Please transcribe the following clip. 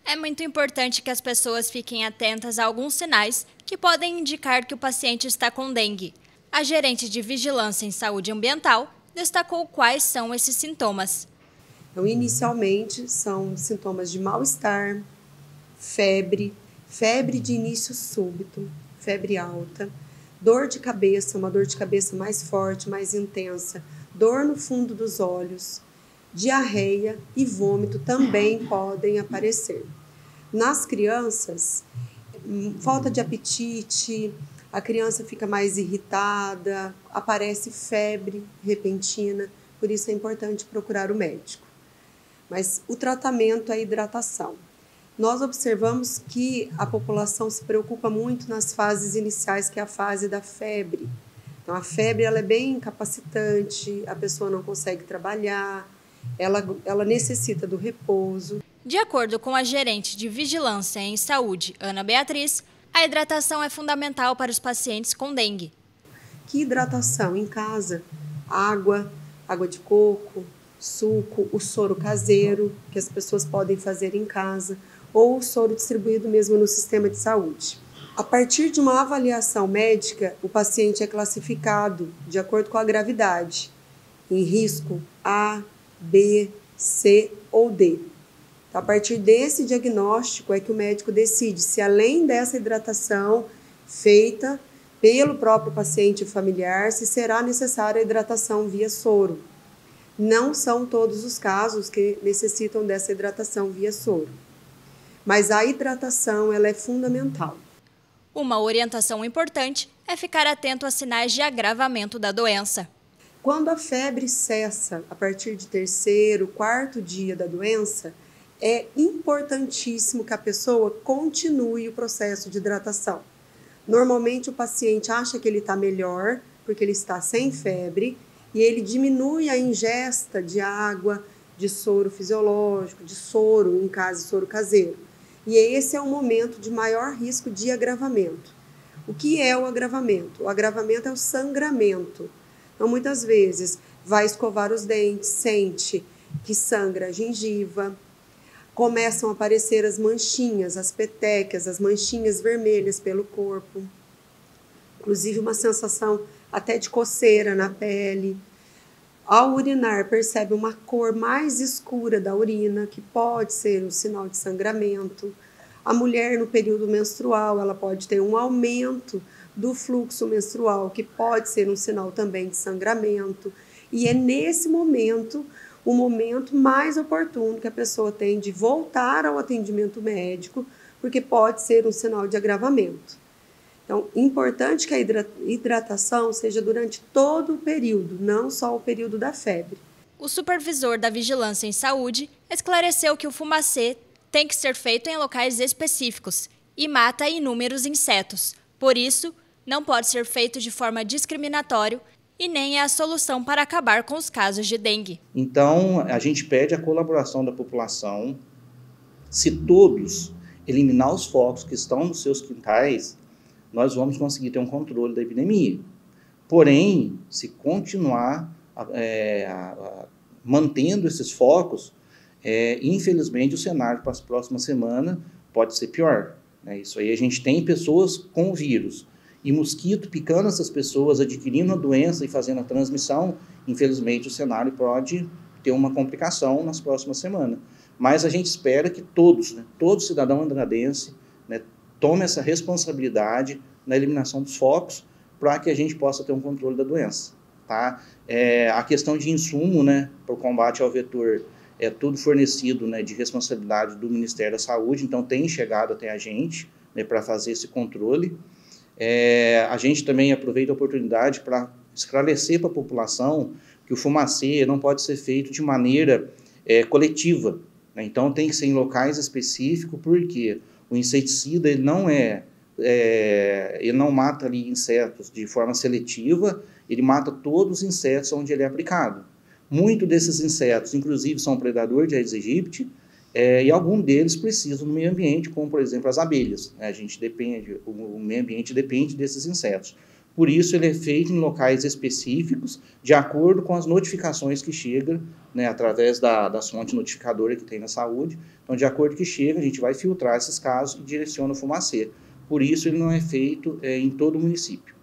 É muito importante que as pessoas fiquem atentas a alguns sinais que podem indicar que o paciente está com dengue. A gerente de Vigilância em Saúde Ambiental destacou quais são esses sintomas. Então, inicialmente, são sintomas de mal-estar, febre de início súbito, febre alta, dor de cabeça, uma dor de cabeça mais forte, mais intensa, dor no fundo dos olhos, diarreia e vômito também podem aparecer. Nas crianças, falta de apetite, a criança fica mais irritada, aparece febre repentina, por isso é importante procurar o médico. Mas o tratamento é a hidratação. Nós observamos que a população se preocupa muito nas fases iniciais, que é a fase da febre. Então, a febre ela é bem incapacitante, a pessoa não consegue trabalhar, ela necessita do repouso. De acordo com a gerente de Vigilância em Saúde, Ana Beatriz, a hidratação é fundamental para os pacientes com dengue. Que hidratação? Em casa, água de coco, suco, o soro caseiro, que as pessoas podem fazer em casa, ou o soro distribuído mesmo no sistema de saúde. A partir de uma avaliação médica, o paciente é classificado de acordo com a gravidade, em risco A, B, C ou D. Então, a partir desse diagnóstico é que o médico decide se, além dessa hidratação feita pelo próprio paciente familiar, se será necessária a hidratação via soro. Não são todos os casos que necessitam dessa hidratação via soro, mas a hidratação ela é fundamental. Uma orientação importante é ficar atento a sinais de agravamento da doença. Quando a febre cessa a partir de terceiro, quarto dia da doença, é importantíssimo que a pessoa continue o processo de hidratação. Normalmente o paciente acha que ele está melhor, porque ele está sem febre, e ele diminui a ingesta de água, de soro fisiológico, de soro, em caso de soro caseiro. E esse é o momento de maior risco de agravamento. O que é o agravamento? O agravamento é o sangramento. Então, muitas vezes, vai escovar os dentes, sente que sangra a gengiva, começam a aparecer as manchinhas, as petecas, as manchinhas vermelhas pelo corpo, inclusive uma sensação até de coceira na pele. Ao urinar, percebe uma cor mais escura da urina, que pode ser um sinal de sangramento. A mulher, no período menstrual, ela pode ter um aumento do fluxo menstrual, que pode ser um sinal também de sangramento. E é nesse momento, o momento mais oportuno que a pessoa tem de voltar ao atendimento médico, porque pode ser um sinal de agravamento. Então, importante que a hidratação seja durante todo o período, não só o período da febre. O supervisor da Vigilância em Saúde esclareceu que o fumacê tem que ser feito em locais específicos e mata inúmeros insetos. Por isso, não pode ser feito de forma discriminatória e nem é a solução para acabar com os casos de dengue. Então, a gente pede a colaboração da população. Se todos eliminar os focos que estão nos seus quintais, nós vamos conseguir ter um controle da epidemia. Porém, se continuar mantendo esses focos, infelizmente o cenário para as próximas semanas pode ser pior. Isso aí, a gente tem pessoas com vírus e mosquito picando essas pessoas, adquirindo a doença e fazendo a transmissão. Infelizmente o cenário pode ter uma complicação nas próximas semanas. Mas a gente espera que todo cidadão andradense, tome essa responsabilidade na eliminação dos focos para que a gente possa ter um controle da doença. Tá? A questão de insumo, para o combate ao vetor, é tudo fornecido, de responsabilidade do Ministério da Saúde, então tem chegado até a gente, para fazer esse controle. A gente também aproveita a oportunidade para esclarecer para a população que o fumacê não pode ser feito de maneira coletiva, então tem que ser em locais específicos, porque o inseticida ele não mata ali insetos de forma seletiva, ele mata todos os insetos onde ele é aplicado. Muitos desses insetos, inclusive, são predadores de Aedes aegypti, e alguns deles precisam do meio ambiente, como, por exemplo, as abelhas. O meio ambiente depende desses insetos. Por isso, ele é feito em locais específicos, de acordo com as notificações que chegam, né, através da fonte notificadora que tem na saúde. Então, de acordo com que chega, a gente vai filtrar esses casos e direciona o Fumacê. Por isso, ele não é feito em todo o município.